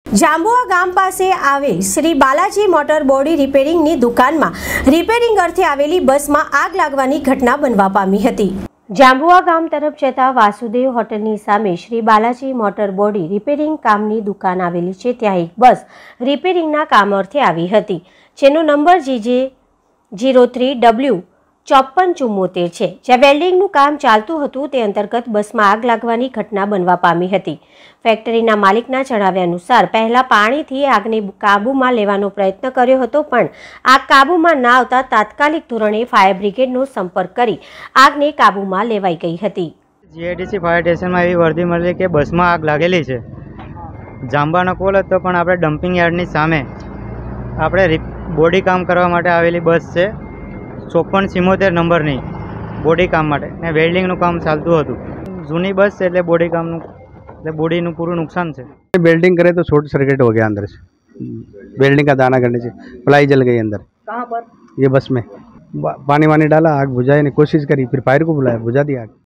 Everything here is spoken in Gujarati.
જાંબુઆ ગામ પાસે આવેલ શ્રી બાલાજી મોટર બોડી રિપેરિંગની દુકાનમાં રિપેરિંગ અર્થે આવેલી બસમાં આગ લાગવાની ઘટના બનવા પામી હતી। જાંબુઆ ગામ તરફ જતા વાસુદેવ હોટલની સામે Shri Balaji motor body repairing કામની દુકાન આવેલી છે। ત્યાં એક બસ રિપેરિંગના કામ અર્થે આવી હતી, જેનો નંબર GJ03W 5474 છે। જ્યાં વેલ્ડિંગનું કામ ચાલતું હતું તે અંતર્ગત બસમાં આગ લાગવાની ઘટના બનવા પામી હતી। ફેક્ટરીના માલિકના જણાવ્યા અનુસાર પહેલા પાણીથી આગને કાબૂમાં લેવાનો પ્રયત્ન કર્યો હતો, પણ આગ કાબૂમાં ના આવતા તાત્કાલિક ધોરણે ફાયર બ્રિગેડનો સંપર્ક કરી આગને કાબૂમાં લેવાઈ ગઈ હતી। જીઆઈડીસી ફાયર સ્ટેશનમાં એવી વર્દી મળી કે બસમાં આગ લાગેલી છે। જાંબાનો કોલ હતો, પણ આપણે ડમ્પિંગ યાર્ડની સામે આપણે બોડી કામ કરવા માટે આવેલી બસ છે 5474 નંબરની બોડી કામ માટે ને વેલ્ડિંગનું કામ ચાલતું હતું। જૂની બસ છે એટલે બોડી કામનું એટલે બોડીનું पूरा नुकसान है। वेल्डिंग करे तो शॉर्ट सर्किट हो गया अंदर से, वेल्डिंग का दाना करने से प्लाई जल गई अंदर। कहाँ पर? ये बस में पानी वानी डाला, आग बुझाने की कोशिश करी, फिर फायर को बुलाया, बुझा दिया आग।